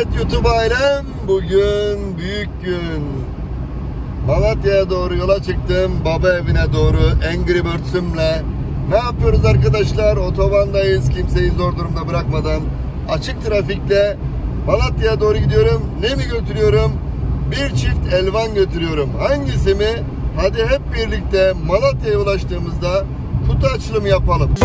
Evet YouTube ailem, bugün büyük gün. Malatya'ya doğru yola çıktım. Baba evine doğru Angry Birds'ümle. Ne yapıyoruz arkadaşlar? Otobandayız. Kimseyi zor durumda bırakmadan. Açık trafikte Malatya'ya doğru gidiyorum. Ne mi götürüyorum? Bir çift elvan götürüyorum. Hangisi mi? Hadi hep birlikte Malatya'ya ulaştığımızda kutu açılımı yapalım.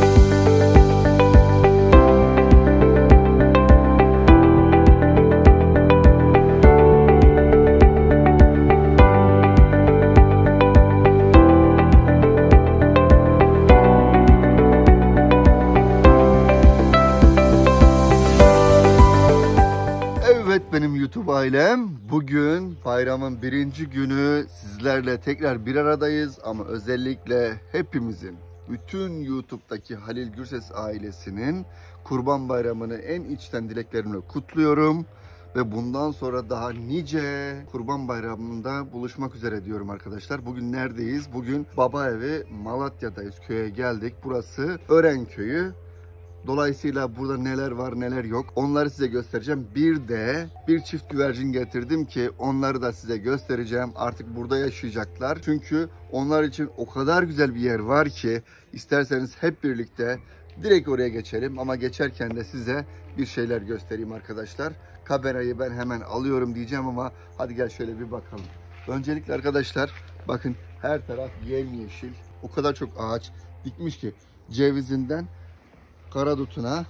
Benim YouTube ailem, bugün bayramın birinci günü sizlerle tekrar bir aradayız ama özellikle hepimizin, bütün YouTube'daki Halil Gürses ailesinin Kurban Bayramı'nı en içten dileklerimle kutluyorum ve bundan sonra daha nice Kurban Bayramı'nda buluşmak üzere diyorum arkadaşlar. Bugün neredeyiz? Bugün baba evi Malatya'dayız, köye geldik. Burası Ören Köyü. Dolayısıyla burada neler var neler yok onları size göstereceğim. Bir de bir çift güvercin getirdim ki onları da size göstereceğim. Artık burada yaşayacaklar. Çünkü onlar için o kadar güzel bir yer var ki isterseniz hep birlikte direkt oraya geçelim. Ama geçerken de size bir şeyler göstereyim arkadaşlar. Kamerayı ben hemen alıyorum diyeceğim ama hadi gel şöyle bir bakalım. Öncelikle arkadaşlar bakın, her taraf yemyeşil. O kadar çok ağaç dikmiş ki cevizinden karadutuna,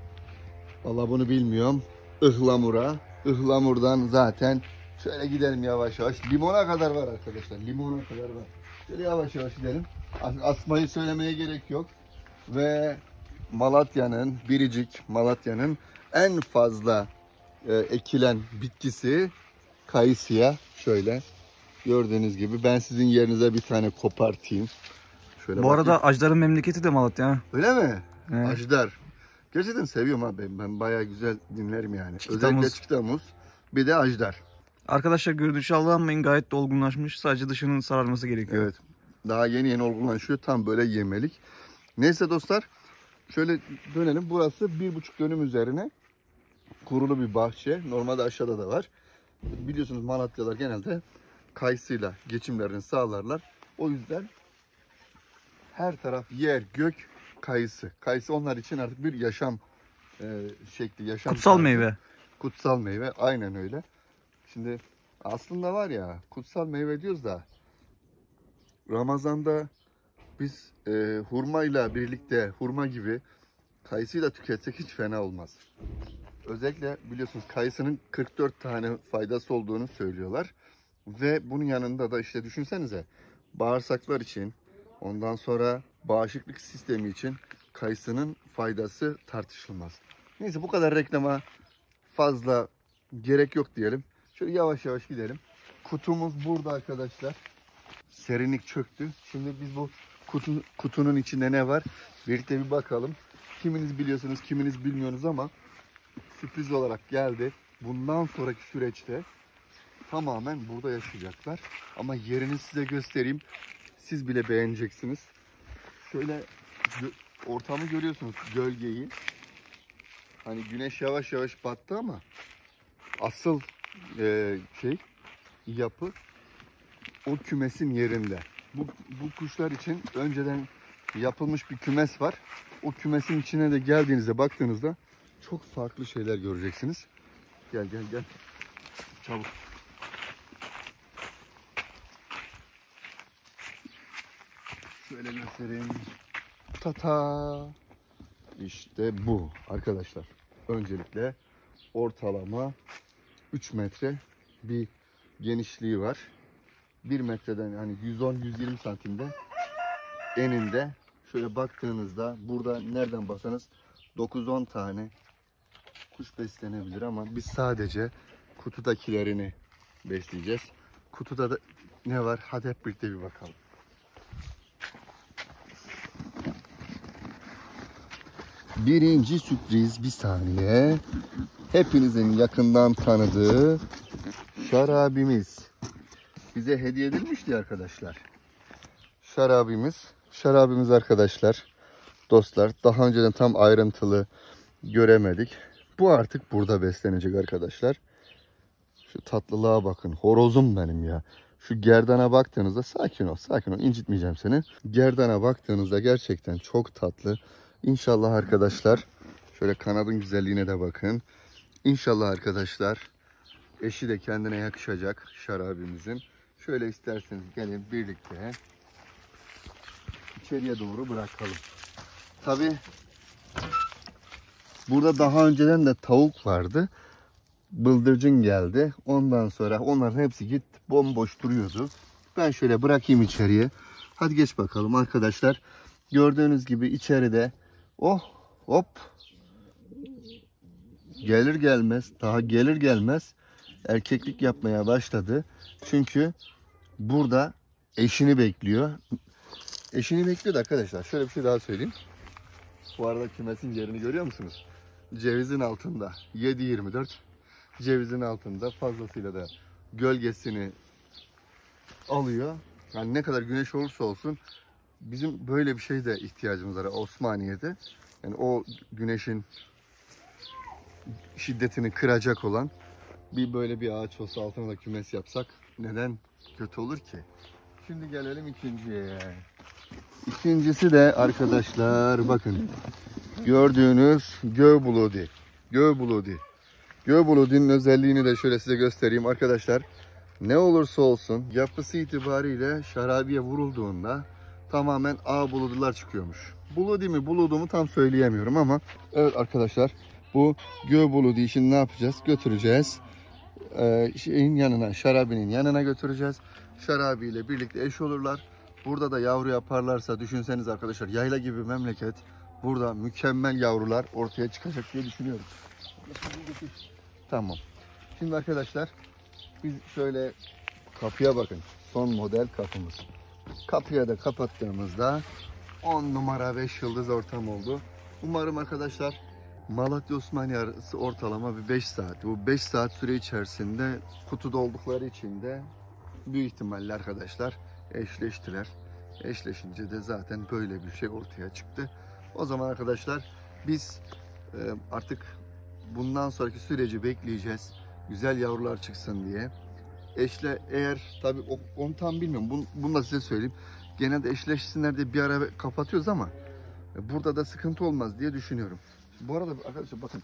vallahi bunu bilmiyorum, ıhlamura, ıhlamurdan zaten şöyle gidelim yavaş yavaş. Limona kadar var arkadaşlar, limona kadar var. Şöyle yavaş yavaş gidelim. Asmayı söylemeye gerek yok. Ve Malatya'nın, biricik Malatya'nın en fazla ekilen bitkisi kayısıya. Şöyle gördüğünüz gibi ben sizin yerinize bir tane kopartayım. Şöyle bu bakayım. arada Ajdar'ın memleketi de Malatya. Öyle mi? Evet. Ajdar. Gerçekten seviyorum abi. Ben bayağı güzel dinlerim yani. Çikitamuz. Özellikle Çikitamuz. Bir de Ajdar. Arkadaşlar görünüşü aldanmayın, gayet de olgunlaşmış. Sadece dışının sararması gerekiyor. Evet. Daha yeni olgunlaşıyor. Tam böyle yemelik. Neyse dostlar. Şöyle dönelim. Burası 1,5 dönüm üzerine kurulu bir bahçe. Normalde aşağıda da var. Biliyorsunuz Malatyalılar genelde kayısıyla geçimlerini sağlarlar. O yüzden her taraf yer, gök kayısı. Kayısı onlar için artık bir yaşam şekli, yaşam Kutsal tarzı. meyve. Kutsal meyve, aynen öyle. Şimdi aslında var ya, kutsal meyve diyoruz da Ramazan'da biz hurmayla birlikte, hurma gibi kayısıyı da tüketsek hiç fena olmaz. Özellikle biliyorsunuz kayısının 44 tane faydası olduğunu söylüyorlar. Ve bunun yanında da işte düşünsenize, bağırsaklar için, ondan sonra bağışıklık sistemi için kayısının faydası tartışılmaz. Neyse, bu kadar reklama fazla gerek yok diyelim. Şöyle yavaş yavaş gidelim. Kutumuz burada arkadaşlar. Serinlik çöktü. Şimdi biz bu kutunun içinde ne var? Birlikte bir bakalım. Kiminiz biliyorsunuz, kiminiz bilmiyorsunuz ama sürpriz olarak geldi. Bundan sonraki süreçte tamamen burada yaşayacaklar. Ama yerini size göstereyim. Siz bile beğeneceksiniz. Şöyle ortamı görüyorsunuz, gölgeyi. Hani güneş yavaş yavaş battı ama asıl yapı o kümesin yerinde. Bu kuşlar için önceden yapılmış bir kümes var. O kümesin içine de geldiğinizde, baktığınızda çok farklı şeyler göreceksiniz. Gel gel gel. Çabuk. Şöyle göstereyim. Tata. İşte bu arkadaşlar. Öncelikle ortalama 3 metre bir genişliği var. 1 metreden hani 110-120 santimde eninde. Şöyle baktığınızda burada nereden baksanız 9-10 tane kuş beslenebilir ama biz sadece kutudakilerini besleyeceğiz. Kutuda da ne var? Hadi hep birlikte bir bakalım. Birinci sürpriz, bir saniye. Hepinizin yakından tanıdığı şarabimiz. Bize hediye edilmişti arkadaşlar. Şarabimiz arkadaşlar, dostlar, daha önceden tam ayrıntılı göremedik. Bu artık burada beslenecek arkadaşlar. Şu tatlılığa bakın. Horozum benim ya. Şu gerdana baktığınızda sakin ol, sakin ol. İncitmeyeceğim seni. Gerdana baktığınızda gerçekten çok tatlı. İnşallah arkadaşlar, şöyle kanadın güzelliğine de bakın. İnşallah arkadaşlar eşi de kendine yakışacak şarabimizin. Şöyle isterseniz gelin birlikte içeriye doğru bırakalım. Tabii burada daha önceden de tavuk vardı. Bıldırcın geldi. Ondan sonra onların hepsi gitti. Bomboş duruyordu. Ben şöyle bırakayım içeriye. Hadi geç bakalım arkadaşlar. Gördüğünüz gibi içeride hop gelir gelmez, daha gelir gelmez erkeklik yapmaya başladı. Çünkü burada eşini bekliyor. Eşini bekliyordu arkadaşlar. Şöyle bir şey daha söyleyeyim. Bu arada kümesin yerini görüyor musunuz? Cevizin altında 7-24. Cevizin altında fazlasıyla da gölgesini alıyor. Yani ne kadar güneş olursa olsun bizim böyle bir şey de ihtiyacımız var Osmaniye'de. Yani o güneşin şiddetini kıracak olan böyle bir ağaç olsa, altına da kümes yapsak neden kötü olur ki? Şimdi gelelim ikinciye. İkincisi de arkadaşlar bakın. Gördüğünüz Göbuludi. Göbuludi'nin özelliğini de şöyle size göstereyim arkadaşlar. Ne olursa olsun yapısı itibariyle şarabiye vurulduğunda tamamen ağ buludular çıkıyormuş. Buludi mi buludu mu tam söyleyemiyorum ama evet arkadaşlar, bu Göbuludi şimdi ne yapacağız? Götüreceğiz. Şeyin yanına, şarabinin yanına götüreceğiz. Şarabiyle birlikte eş olurlar. Burada da yavru yaparlarsa düşünseniz arkadaşlar, yayla gibi memleket. Burada mükemmel yavrular ortaya çıkacak diye düşünüyorum. Tamam. Şimdi arkadaşlar biz şöyle kapıya bakın. Son model kapımız. Kapıya da kapattığımızda 10 numara 5 yıldız ortam oldu. Umarım arkadaşlar Malatya Osmaniye arası ortalama bir 5 saat. Bu 5 saat süre içerisinde kutuda oldukları için de büyük ihtimalle arkadaşlar eşleştiler. Eşleşince de zaten böyle bir şey ortaya çıktı. O zaman arkadaşlar biz artık bundan sonraki süreci bekleyeceğiz. Güzel yavrular çıksın diye. Eşle eğer tabii onu tam bilmiyorum. Bunu da size söyleyeyim. Genelde eşleşsinler diye bir ara kapatıyoruz ama burada da sıkıntı olmaz diye düşünüyorum. Bu arada arkadaşlar bakın.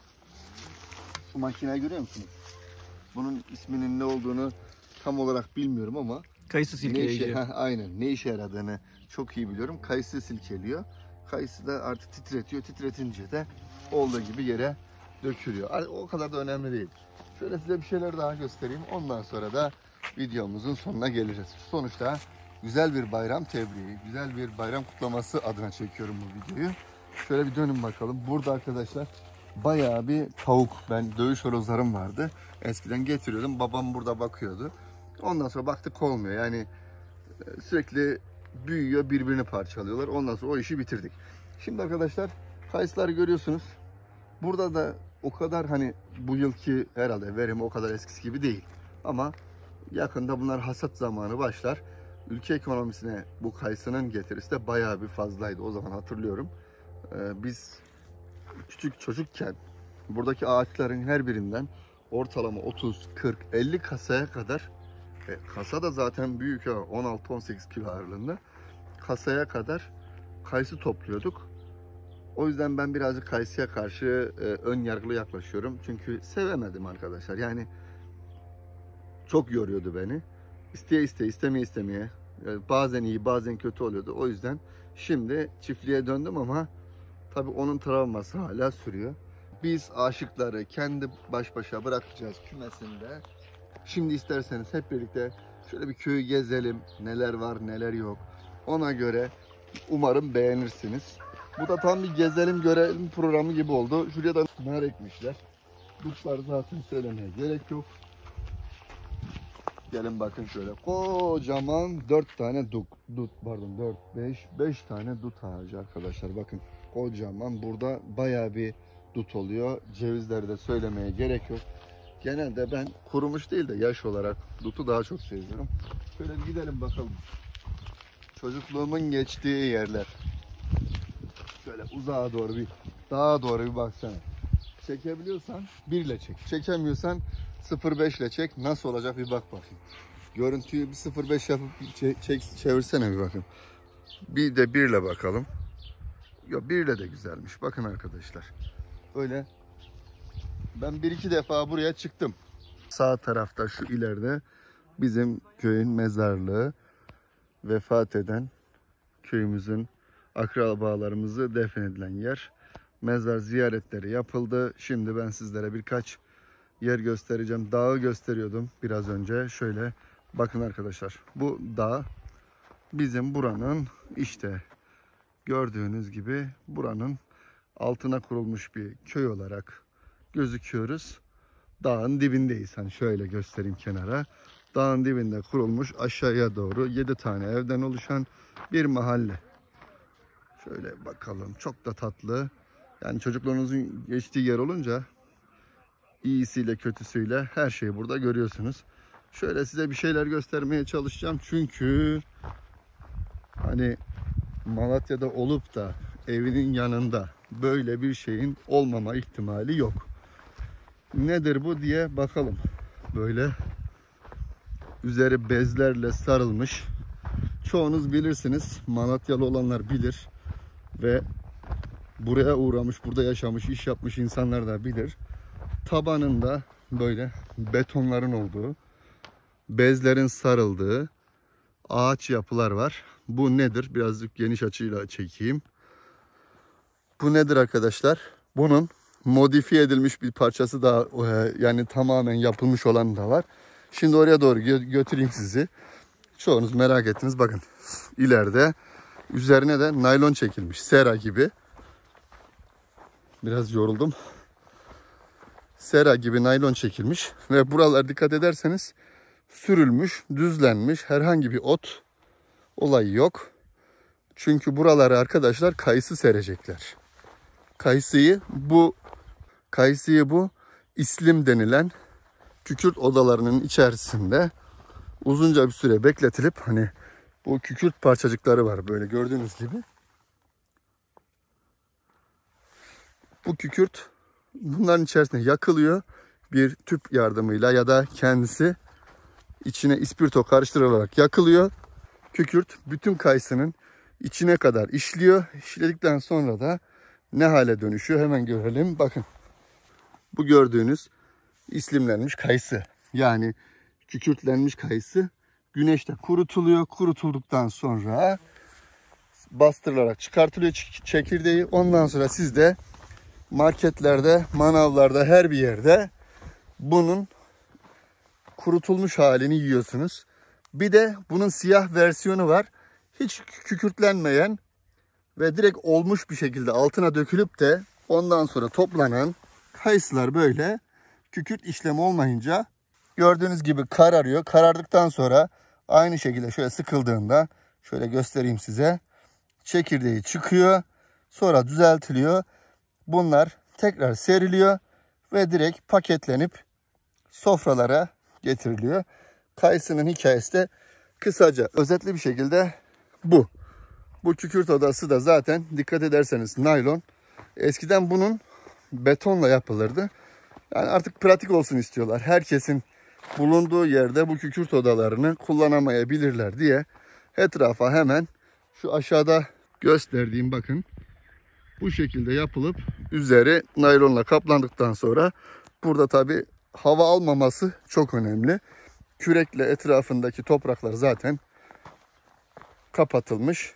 Şu makineyi görüyor musunuz? Bunun isminin ne olduğunu tam olarak bilmiyorum ama Kayısı silkeleyici. Aynen. Ne işe yaradığını çok iyi biliyorum. Kayısı silkeliyor. Kayısı da artık titretiyor. Titretince de olduğu gibi yere dökülüyor. O kadar da önemli değil. Şöyle size bir şeyler daha göstereyim. Ondan sonra da videomuzun sonuna geleceğiz. Sonuçta güzel bir bayram tebriği, güzel bir bayram kutlaması adına çekiyorum bu videoyu. Şöyle bir dönün bakalım. Burada arkadaşlar bayağı bir tavuk. Ben dövüş horozlarım vardı. Eskiden getiriyordum. Babam burada bakıyordu. Ondan sonra baktık olmuyor. Yani sürekli büyüyor, birbirini parçalıyorlar. Ondan sonra o işi bitirdik. Şimdi arkadaşlar kayısıları görüyorsunuz. Burada da o kadar hani bu yılki herhalde verimi o kadar eskisi gibi değil. Ama yakında bunlar hasat zamanı başlar. Ülke ekonomisine bu kayısının getirisi de bayağı bir fazlaydı. O zaman hatırlıyorum. Biz küçük çocukken buradaki ağaçların her birinden ortalama 30, 40, 50 kasaya kadar, kasa da zaten büyük, 16-18 kilo ağırlığında, kasaya kadar kayısı topluyorduk. O yüzden ben birazcık kayısıya karşı ön yargılı yaklaşıyorum. Çünkü sevemedim arkadaşlar. Yani çok yoruyordu beni. İsteye isteye, istemeye istemeye. Bazen iyi, bazen kötü oluyordu. O yüzden şimdi çiftliğe döndüm ama tabii onun travması hala sürüyor. Biz aşıkları kendi baş başa bırakacağız kümesinde. Şimdi isterseniz hep birlikte şöyle bir köyü gezelim. Neler var, neler yok. Ona göre umarım beğenirsiniz. Bu da tam bir gezelim görelim programı gibi oldu. Şuraya da nar ekmişler. Dutlar zaten söylemeye gerek yok. Gelin bakın şöyle kocaman 4 tane pardon 5 tane dut ağacı arkadaşlar, bakın kocaman. Burada bayağı bir dut oluyor. Cevizleri de söylemeye gerek yok. Genelde ben kurumuş değil de yaş olarak dutu daha çok seviyorum. Şöyle bir gidelim bakalım. Çocukluğumun geçtiği yerler. Şöyle uzağa doğru bir, dağa doğru bir baksana. çekebiliyorsan 1 ile çek. Çekemiyorsan 0.5 ile çek. Nasıl olacak bir bak bakayım. Görüntüyü bir 0.5 yapıp çevirsene bir bakın. Bir de 1 ile bakalım. Yok, 1 ile de güzelmiş. Bakın arkadaşlar. Öyle. Ben 1-2 defa buraya çıktım. Sağ tarafta şu ileride bizim köyün mezarlığı. Vefat eden köyümüzün akrabalarımızı defnedilen yer. Mezar ziyaretleri yapıldı. Şimdi ben sizlere birkaç yer göstereceğim. Dağı gösteriyordum biraz önce. Şöyle bakın arkadaşlar. Bu dağ bizim buranın işte gördüğünüz gibi buranın altına kurulmuş bir köy olarak gözüküyoruz. Dağın dibindeyiz. Hani şöyle göstereyim kenara. Dağın dibinde kurulmuş aşağıya doğru 7 tane evden oluşan bir mahalle. Şöyle bakalım. Çok da tatlı. Yani çocuklarınızın geçtiği yer olunca iyisiyle kötüsüyle her şeyi burada görüyorsunuz. Şöyle size bir şeyler göstermeye çalışacağım. Çünkü hani Malatya'da olup da evinin yanında böyle bir şeyin olmama ihtimali yok. Nedir bu diye bakalım. Böyle üzeri bezlerle sarılmış. Çoğunuz bilirsiniz. Malatyalı olanlar bilir. Ve buraya uğramış, burada yaşamış, iş yapmış insanlar da bilir. Tabanında böyle betonların olduğu, bezlerin sarıldığı ağaç yapılar var. Bu nedir? Birazcık geniş açıyla çekeyim. Bu nedir arkadaşlar? Bunun modifiye edilmiş bir parçası da yani tamamen yapılmış olan da var. Şimdi oraya doğru götüreyim sizi. Çoğunuz merak ettiniz. Bakın ileride üzerine de naylon çekilmiş. Sera gibi. Biraz yoruldum. Sera gibi naylon çekilmiş. Ve buralar dikkat ederseniz sürülmüş, düzlenmiş. Herhangi bir ot olayı yok. Çünkü buraları arkadaşlar kayısı serecekler. Kayısıyı bu islim denilen kükürt odalarının içerisinde uzunca bir süre bekletilip hani bu kükürt parçacıkları var böyle gördüğünüz gibi. Bu kükürt bunların içerisinde yakılıyor bir tüp yardımıyla ya da kendisi içine ispirto karıştırılarak yakılıyor. Kükürt bütün kayısının içine kadar işliyor. İşledikten sonra da ne hale dönüşüyor hemen görelim. Bakın bu gördüğünüz islimlenmiş kayısı yani kükürtlenmiş kayısı güneşte kurutuluyor. Kurutulduktan sonra bastırılarak çıkartılıyor çekirdeği. Ondan sonra siz de marketlerde, manavlarda her bir yerde bunun kurutulmuş halini yiyorsunuz. Bir de bunun siyah versiyonu var. Hiç kükürtlenmeyen ve direkt olmuş bir şekilde altına dökülüp de ondan sonra toplanan kayısılar böyle kükürt işlemi olmayınca gördüğünüz gibi kararıyor. Karardıktan sonra aynı şekilde şöyle sıkıldığında şöyle göstereyim size. Çekirdeği çıkıyor. Sonra düzeltiliyor. Bunlar tekrar seriliyor ve direkt paketlenip sofralara getiriliyor. Kayısının hikayesi de kısaca özetli bir şekilde bu. Bu kükürt odası da zaten dikkat ederseniz naylon. Eskiden bunun betonla yapılırdı. Yani artık pratik olsun istiyorlar. Herkesin bulunduğu yerde bu kükürt odalarını kullanamayabilirler diye etrafa hemen şu aşağıda gösterdiğim bakın bu şekilde yapılıp üzeri naylonla kaplandıktan sonra burada tabi hava almaması çok önemli. Kürekle etrafındaki topraklar zaten kapatılmış.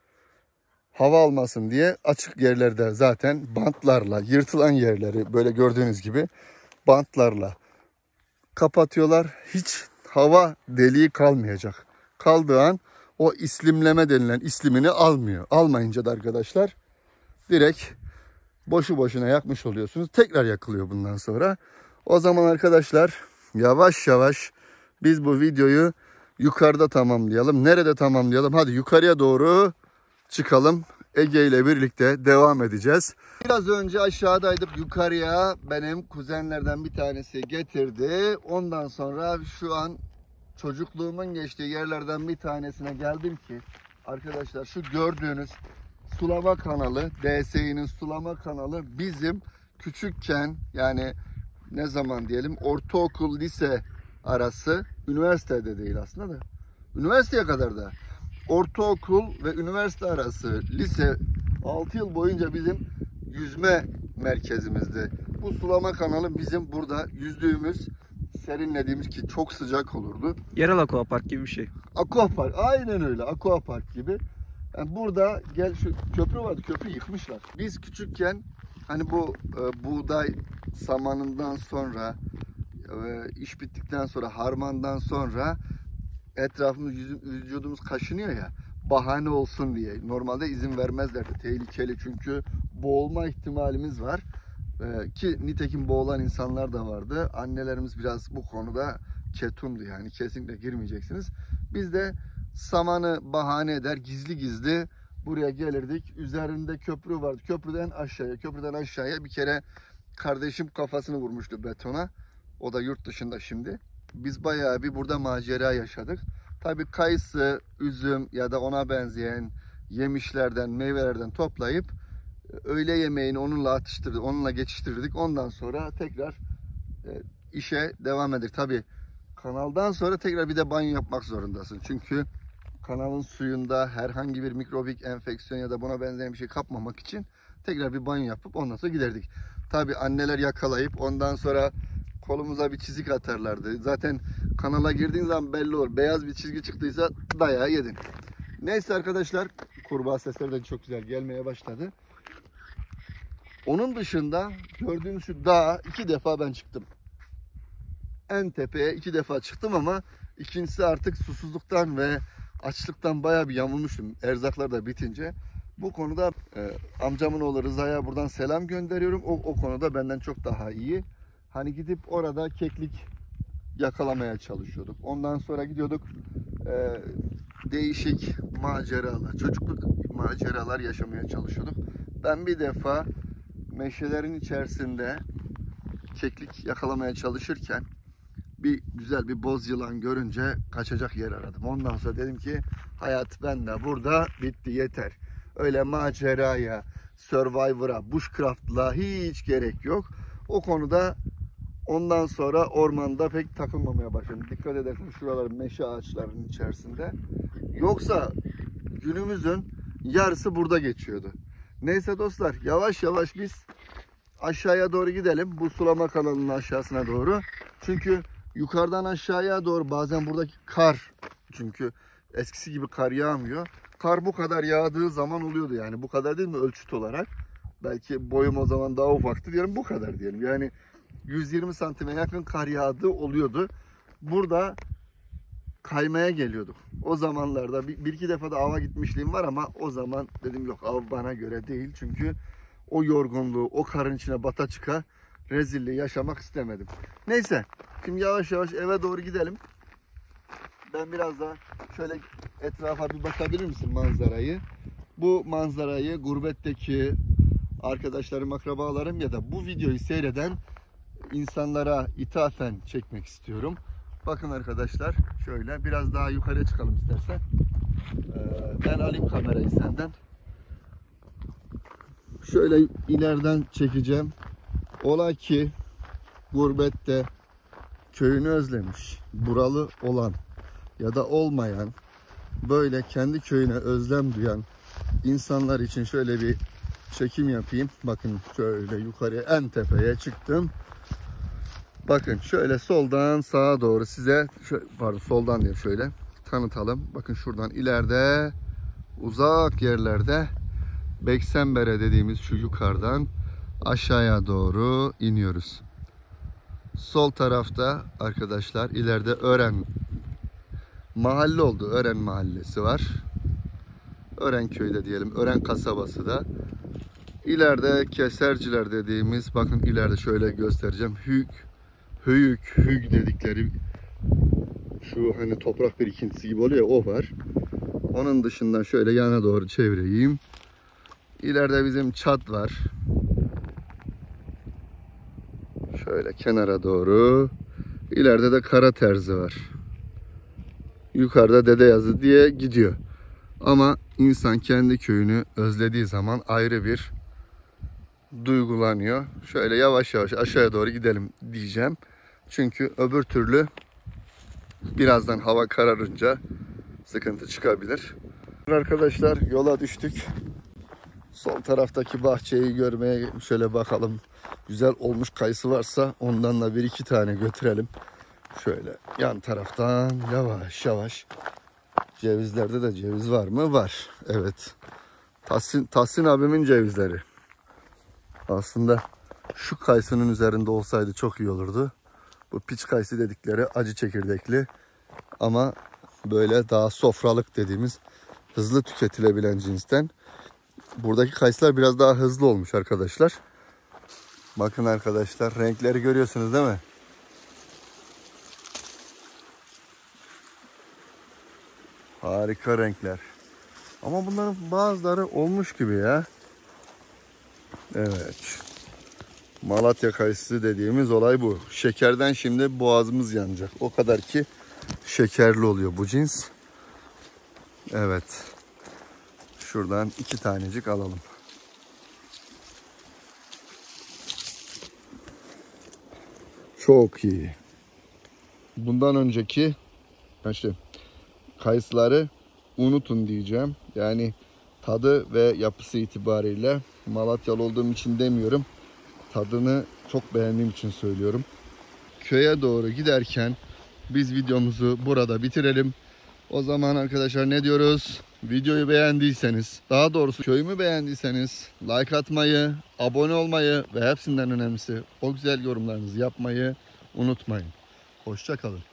Hava almasın diye açık yerlerde zaten bantlarla yırtılan yerleri böyle gördüğünüz gibi bantlarla kapatıyorlar. Hiç hava deliği kalmayacak. Kaldığı an o islimleme denilen islimini almıyor. Almayınca da arkadaşlar direkt boşu boşuna yakmış oluyorsunuz. Tekrar yakılıyor bundan sonra. O zaman arkadaşlar yavaş yavaş biz bu videoyu yukarıda tamamlayalım. Nerede tamamlayalım? Hadi yukarıya doğru çıkalım. Ege ile birlikte devam edeceğiz. Biraz önce aşağıdaydık. Yukarıya benim kuzenlerden bir tanesi getirdi. Ondan sonra şu an çocukluğumun geçtiği yerlerden bir tanesine geldim ki arkadaşlar şu gördüğünüz sulama kanalı, DSİ'nin sulama kanalı bizim küçükken, yani ne zaman diyelim, ortaokul, lise arası, üniversitede değil aslında da, üniversiteye kadar da, ortaokul ve üniversite arası, lise 6 yıl boyunca bizim yüzme merkezimizdi. Bu sulama kanalı bizim burada yüzdüğümüz, serinlediğimiz, ki çok sıcak olurdu. Yerel aquapark gibi bir şey. Aquapark, aynen öyle, aquapark gibi. Yani burada gel, şu köprü vardı, köprü yıkmışlar. Biz küçükken hani bu buğday samanından sonra, iş bittikten sonra, harmandan sonra etrafımız, vücudumuz kaşınıyor ya, bahane olsun diye. Normalde izin vermezlerdi, tehlikeli, çünkü boğulma ihtimalimiz var. Ki nitekim boğulan insanlar da vardı. Annelerimiz biraz bu konuda ketumdu, yani kesinlikle girmeyeceksiniz. Biz de samanı bahane eder, gizli gizli buraya gelirdik. Üzerinde köprü vardı. Köprüden aşağıya bir kere kardeşim kafasını vurmuştu betona. O da yurt dışında şimdi. Biz bayağı bir burada macera yaşadık. Tabii kayısı, üzüm ya da ona benzeyen yemişlerden, meyvelerden toplayıp öğle yemeğini onunla atıştırdık, onunla geçiştirdik. Ondan sonra tekrar işe devam edik. Tabii kanaldan sonra tekrar bir de banyo yapmak zorundasın. Çünkü kanalın suyunda herhangi bir mikrobik enfeksiyon ya da buna benzeyen bir şey kapmamak için tekrar bir banyo yapıp ondan sonra giderdik. Tabii anneler yakalayıp ondan sonra kolumuza bir çizik atarlardı. Zaten kanala girdiğin zaman belli olur. Beyaz bir çizgi çıktıysa dayağı yedin. Neyse arkadaşlar, kurbağa sesleri de çok güzel gelmeye başladı. Onun dışında gördüğünüz şu dağa 2 defa ben çıktım. En tepeye 2 defa çıktım ama ikincisi artık susuzluktan ve açlıktan bayağı bir yamulmuştum. Erzaklar da bitince. Bu konuda amcamın oğlu Rıza'ya buradan selam gönderiyorum. O konuda benden çok daha iyi. Hani gidip orada keklik yakalamaya çalışıyorduk. Ondan sonra gidiyorduk, değişik maceralar, çocukluk maceralar yaşamaya çalışıyorduk. Ben bir defa meşelerin içerisinde keklik yakalamaya çalışırken güzel bir boz yılan görünce kaçacak yer aradım. Ondan sonra dedim ki hayat bende burada bitti, yeter. Öyle maceraya, Survivor'a, bushcraft'la hiç gerek yok. O konuda ondan sonra ormanda pek takılmamaya başladım. Dikkat ederseniz şuralar meşe ağaçlarının içerisinde. Yoksa günümüzün yarısı burada geçiyordu. Neyse dostlar, yavaş yavaş biz aşağıya doğru gidelim. Bu sulama kanalının aşağısına doğru. Çünkü yukarıdan aşağıya doğru bazen buradaki kar, çünkü eskisi gibi kar yağmıyor. Kar bu kadar yağdığı zaman oluyordu, yani bu kadar değil mi ölçüt olarak? Belki boyum o zaman daha ufaktı diyelim, bu kadar diyelim. Yani 120 santime yakın kar yağdığı oluyordu. Burada kaymaya geliyorduk. O zamanlarda bir iki defa da ava gitmişliğim var ama o zaman dedim yok, av bana göre değil. Çünkü o yorgunluğu, o karın içine bata çıka rezilliği yaşamak istemedim. Neyse, şimdi yavaş yavaş eve doğru gidelim. Ben biraz da şöyle etrafa bir bakabilir misin manzarayı? Bu manzarayı gurbetteki arkadaşlarım, akrabalarım ya da bu videoyu seyreden insanlara ithafen çekmek istiyorum. Bakın arkadaşlar, şöyle biraz daha yukarıya çıkalım istersen. Ben alayım kamerayı senden. Şöyle ileriden çekeceğim. Ola ki gurbette köyünü özlemiş, buralı olan ya da olmayan, böyle kendi köyüne özlem duyan insanlar için şöyle bir çekim yapayım. Bakın şöyle yukarıya, en tepeye çıktım. Bakın şöyle soldan sağa doğru size, pardon soldan diye şöyle tanıtalım. Bakın şuradan ileride, uzak yerlerde Beksenbere dediğimiz şu yukarıdan aşağıya doğru iniyoruz. Sol tarafta arkadaşlar ileride Ören mahalle oldu. Ören mahallesi var. Ören köyde diyelim. Ören kasabası da. İleride Keserciler dediğimiz, bakın ileride şöyle göstereceğim. Höyük dedikleri şu hani toprak birikintisi gibi oluyor, o var. Onun dışından şöyle yana doğru çevireyim. İleride bizim Çat var. Şöyle kenara doğru. İleride de Kara Terzi var. Yukarıda Dedeyazı diye gidiyor. Ama insan kendi köyünü özlediği zaman ayrı bir duygulanıyor. Şöyle yavaş yavaş aşağıya doğru gidelim diyeceğim. Çünkü öbür türlü birazdan hava kararınca sıkıntı çıkabilir. Arkadaşlar yola düştük. Sol taraftaki bahçeyi görmeye şöyle bakalım. Güzel olmuş kayısı varsa ondan da bir iki tane götürelim. Şöyle yan taraftan yavaş yavaş. Cevizlerde de ceviz var mı? Var. Evet. Tahsin abimin cevizleri. Aslında şu kayısının üzerinde olsaydı çok iyi olurdu. Bu piç kayısı dedikleri acı çekirdekli. Ama böyle daha sofralık dediğimiz hızlı tüketilebilen cinsten. Buradaki kayısılar biraz daha hızlı olmuş arkadaşlar. Bakın arkadaşlar, renkleri görüyorsunuz değil mi? Harika renkler. Ama bunların bazıları olmuş gibi ya. Evet. Malatya kayısı dediğimiz olay bu. Şekerden şimdi boğazımız yanacak. O kadar ki şekerli oluyor bu cins. Evet. Şuradan 2 tanecik alalım. Çok iyi. Bundan önceki kayısıları unutun diyeceğim. Yani tadı ve yapısı itibariyle Malatyalı olduğum için demiyorum. Tadını çok beğendiğim için söylüyorum. Köye doğru giderken biz videomuzu burada bitirelim. O zaman arkadaşlar ne diyoruz? Videoyu beğendiyseniz, daha doğrusu köyümü beğendiyseniz like atmayı, abone olmayı ve hepsinden önemlisi o güzel yorumlarınızı yapmayı unutmayın. Hoşça kalın.